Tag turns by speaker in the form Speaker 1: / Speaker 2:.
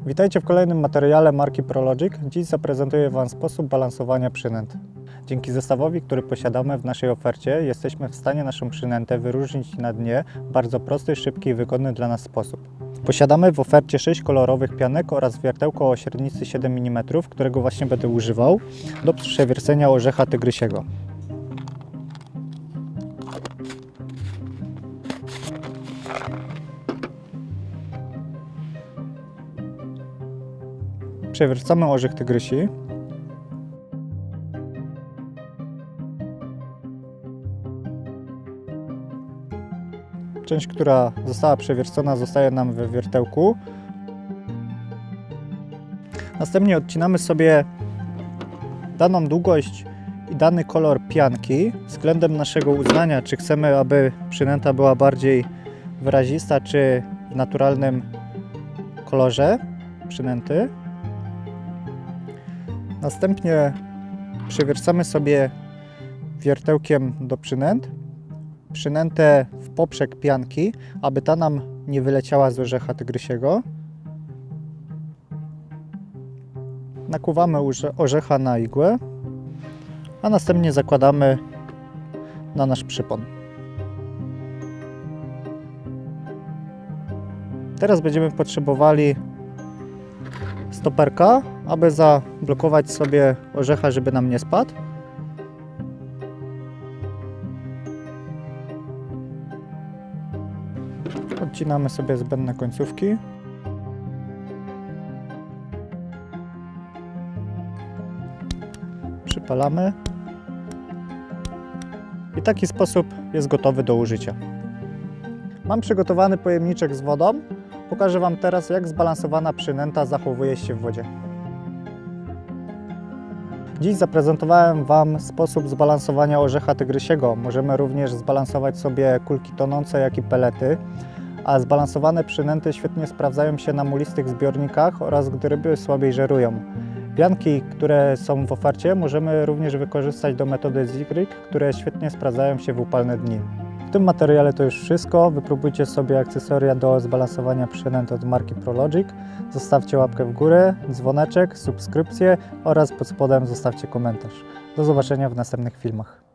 Speaker 1: Witajcie w kolejnym materiale marki ProLogic. Dziś zaprezentuję Wam sposób balansowania przynęt. Dzięki zestawowi, który posiadamy w naszej ofercie, jesteśmy w stanie naszą przynętę wyróżnić na dnie w bardzo prosty, szybki i wygodny dla nas sposób. Posiadamy w ofercie 6 kolorowych pianek oraz wiertełko o średnicy 7 mm, którego właśnie będę używał do przewiercenia orzecha tygrysiego. Przewiercamy orzech tygrysi. Część, która została przewiercona, zostaje nam we wiertełku. Następnie odcinamy sobie daną długość i dany kolor pianki względem naszego uznania, czy chcemy, aby przynęta była bardziej wyrazista, czy w naturalnym kolorze przynęty. Następnie przewiercamy sobie wiertełkiem do przynętę w poprzek pianki, aby ta nam nie wyleciała z orzecha tygrysiego. Nakuwamy orzecha na igłę, a następnie zakładamy na nasz przypon. Teraz będziemy potrzebowali stoperka, aby zablokować sobie orzecha, żeby nam nie spadł. Odcinamy sobie zbędne końcówki. Przypalamy. I w taki sposób jest gotowy do użycia. Mam przygotowany pojemniczek z wodą. Pokażę Wam teraz, jak zbalansowana przynęta zachowuje się w wodzie. Dziś zaprezentowałem Wam sposób zbalansowania orzecha tygrysiego. Możemy również zbalansować sobie kulki tonące, jak i pelety. A zbalansowane przynęty świetnie sprawdzają się na mulistych zbiornikach oraz gdy ryby słabiej żerują. Pianki, które są w ofercie, możemy również wykorzystać do metody Zigrig, które świetnie sprawdzają się w upalne dni. W tym materiale to już wszystko. Wypróbujcie sobie akcesoria do zbalansowania przynęt od marki ProLogic. Zostawcie łapkę w górę, dzwoneczek, subskrypcję oraz pod spodem zostawcie komentarz. Do zobaczenia w następnych filmach.